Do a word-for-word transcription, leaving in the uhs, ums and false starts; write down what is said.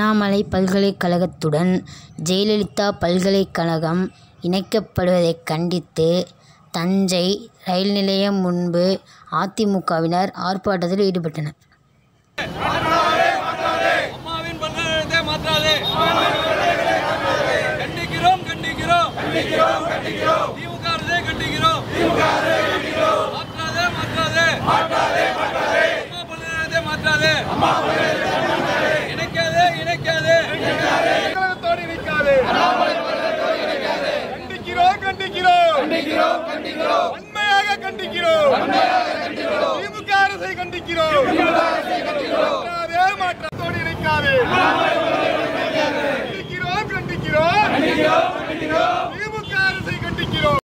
அண்ணாமலை பல்கலைக்கழகத்துடன் ஜெயலலிதா பல்கலைக்கழகம் இணைக்கப்படுவதைக் கண்டித்து தஞ்சை ரயில் நிலையம் முன்பு அதிமுகவினர் ஆர்ப்பாட்டத்தில் ஈடுபட்டனர். அம்மாவின் பல்கலைக்கழகத்தை மாற்றாதே. கண்டிக்கிறோம் கண்டிக்கிறோம் திமுக அரசை கண்டிக்கிறோம். மாற்றாதே மாற்றாதே அம்மா பல்கலைக்கழகத்தை மாற்றாதே. இணைக்காதே இணைக்காதே கழகத்தோடு இணைக்காதே. கண்டிக்கிறோம் கண்டிக்கிறோம் உண்மையாக கண்டிக்கிறோம். திமுக அரசை கண்டிக்கிறோம். மாற்றாதே மாற்றத்தோடு இணைக்காதே. கண்டிக்கிறோம் கண்டிக்கிறோம் திமுக அரசை கண்டிக்கிறோம்.